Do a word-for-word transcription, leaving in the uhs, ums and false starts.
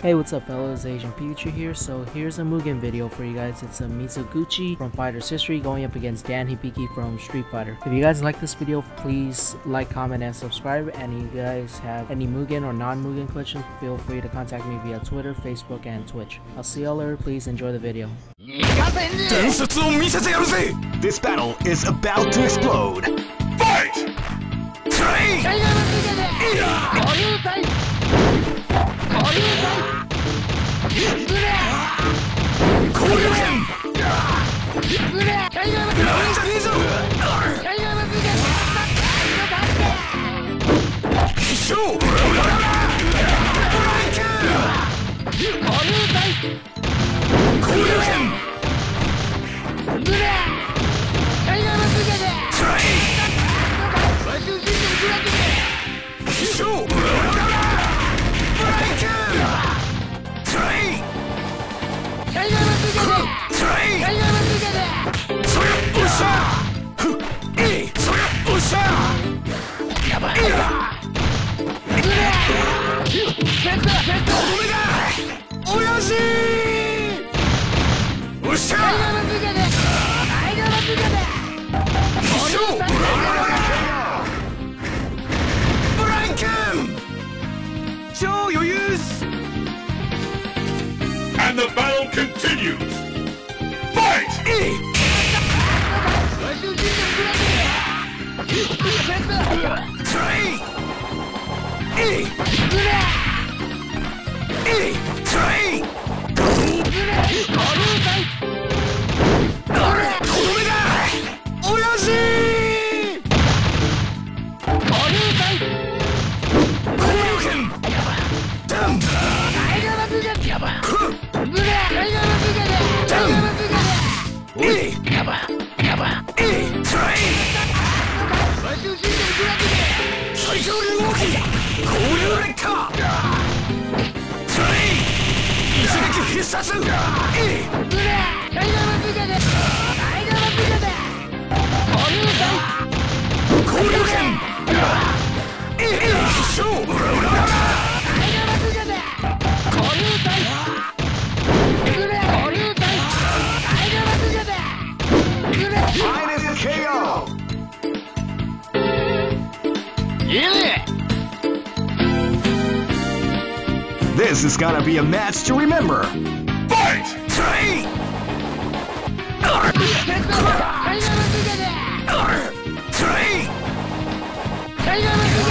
Hey, what's up fellas, Asian Pikachu here. So here's a Mugen video for you guys. It's a Mizoguchi from Fighter's History going up against Dan Hibiki from Street Fighter. If you guys like this video, please like, comment, and subscribe. And if you guys have any Mugen or non-Mugen questions, feel free to contact me via Twitter, Facebook, and Twitch. I'll see y'all later. Please enjoy the video. This battle is about to explode. Fight! Train! And the battle continues. Fight! This is gonna be a match to remember. Fight! Train! Train!